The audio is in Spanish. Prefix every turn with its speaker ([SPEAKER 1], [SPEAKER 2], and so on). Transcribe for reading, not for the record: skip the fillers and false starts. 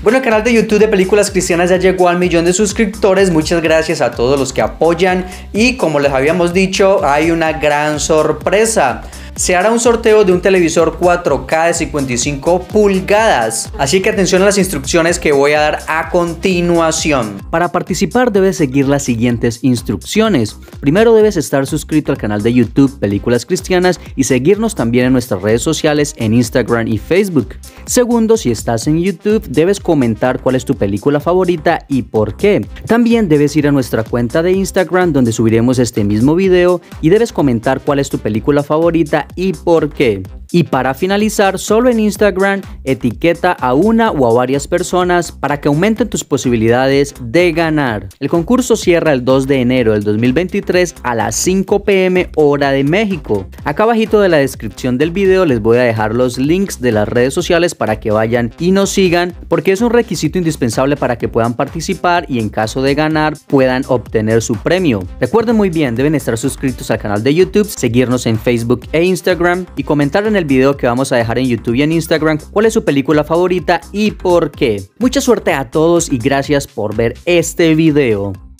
[SPEAKER 1] Bueno, el canal de YouTube de Películas Cristianas ya llegó al 1.000.000 de suscriptores. Muchas gracias a todos los que apoyan y como les habíamos dicho, hay una gran sorpresa. Se hará un sorteo de un televisor 4K de 55 pulgadas. Así que atención a las instrucciones que voy a dar a continuación. Para participar debes seguir las siguientes instrucciones. Primero debes estar suscrito al canal de YouTube Películas Cristianas y seguirnos también en nuestras redes sociales en Instagram y Facebook. Segundo, si estás en YouTube debes comentar cuál es tu película favorita y por qué. También debes ir a nuestra cuenta de Instagram donde subiremos este mismo video y debes comentar cuál es tu película favorita y por qué. Y para finalizar, solo en Instagram etiqueta a una o a varias personas para que aumenten tus posibilidades de ganar. El concurso cierra el 2 de enero del 2023 a las 5 p.m. hora de México. Acá abajito de la descripción del video les voy a dejar los links de las redes sociales para que vayan y nos sigan, porque es un requisito indispensable para que puedan participar y en caso de ganar puedan obtener su premio. Recuerden muy bien, deben estar suscritos al canal de YouTube, seguirnos en Facebook e Instagram y comentar en el video que vamos a dejar en YouTube y en Instagram cuál es su película favorita y por qué. Mucha suerte a todos y gracias por ver este video.